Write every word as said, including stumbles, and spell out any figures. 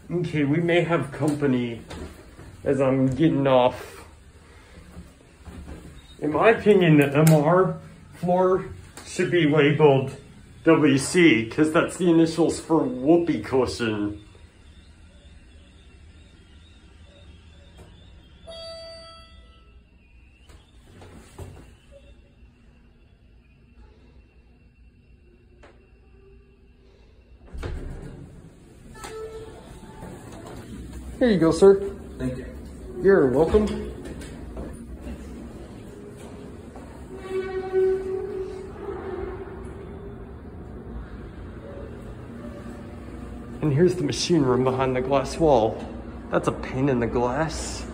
Okay, we may have company as I'm getting off. In my opinion, the M R floor should be labeled W C because that's the initials for whoopee cushion. Here you go, sir. Thank you. You're welcome. And here's the machine room behind the glass wall. That's a pain in the glass.